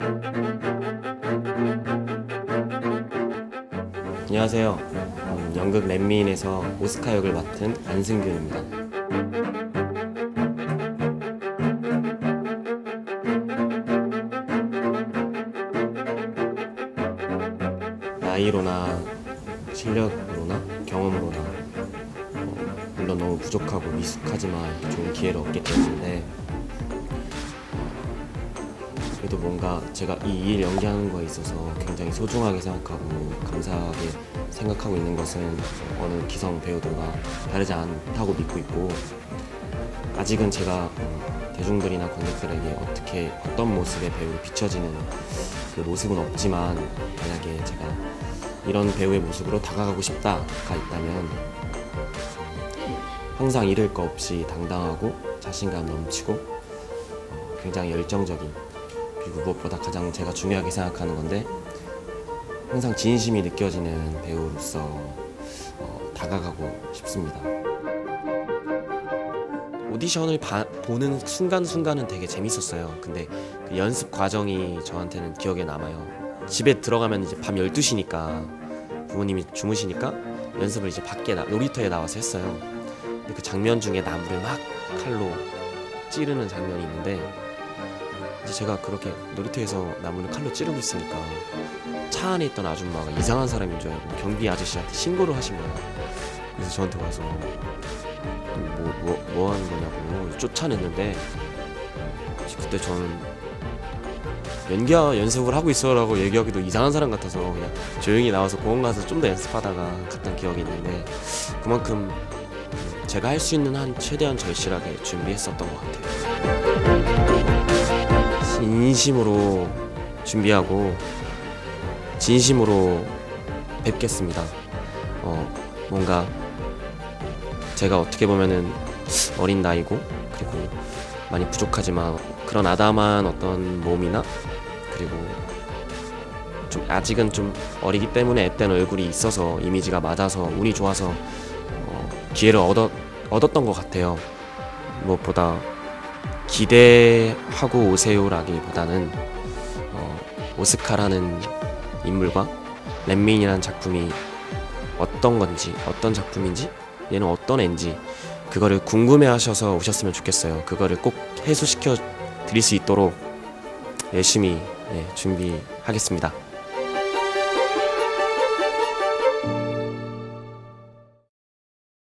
안녕하세요. 연극 렛미인에서 오스카 역을 맡은 안승균입니다. 나이로나 실력으로나 경험으로나 물론 너무 부족하고 미숙하지만 좋은 기회를 얻게 되었는데, 그래도 뭔가 제가 이 일 연기하는 거에 있어서 굉장히 소중하게 생각하고 감사하게 생각하고 있는 것은 어느 기성 배우들과 다르지 않다고 믿고 있고, 아직은 제가 대중들이나 관객들에게 어떤 모습의 배우로 비춰지는 그 모습은 없지만, 만약에 제가 이런 배우의 모습으로 다가가고 싶다가 있다면 항상 잃을 거 없이 당당하고 자신감 넘치고 굉장히 열정적인, 그리고 무엇보다 가장 제가 중요하게 생각하는 건데 항상 진심이 느껴지는 배우로서 다가가고 싶습니다. 오디션을 보는 순간순간은 되게 재밌었어요. 근데 그 연습 과정이 저한테는 기억에 남아요. 집에 들어가면 이제 밤 12시니까 부모님이 주무시니까 연습을 이제 밖에 놀이터에 나와서 했어요. 근데 그 장면 중에 나무를 막 칼로 찌르는 장면이 있는데, 이제 제가 그렇게 놀이터에서 나무를 칼로 찌르고 있으니까 차 안에 있던 아줌마가 이상한 사람인 줄 알고 경비 아저씨한테 신고를 하신 거예요. 그래서 저한테 와서 뭐 하는 거냐고 쫓아냈는데, 그때 저는 연습을 하고 있어라고 얘기하기도 이상한 사람 같아서 그냥 조용히 나와서 공원 가서 좀 더 연습하다가 갔던 기억이 있는데, 그만큼 제가 할 수 있는 한 최대한 절실하게 준비했었던 것 같아요. 진심으로 준비하고 진심으로 뵙겠습니다. 뭔가 제가 어떻게 보면은 어린 나이고 그리고 많이 부족하지만 그런 아담한 어떤 몸이나, 그리고 좀 아직은 좀 어리기 때문에 앳된 얼굴이 있어서 이미지가 맞아서 운이 좋아서 기회를 얻었던 것 같아요. 무엇보다 기대하고 오세요라기보다는 오스카라는 인물과 렛미인이라는 작품이 어떤 건지, 어떤 작품인지, 얘는 어떤 애인지 그거를 궁금해하셔서 오셨으면 좋겠어요. 그거를 꼭 해소시켜 드릴 수 있도록 열심히 준비하겠습니다.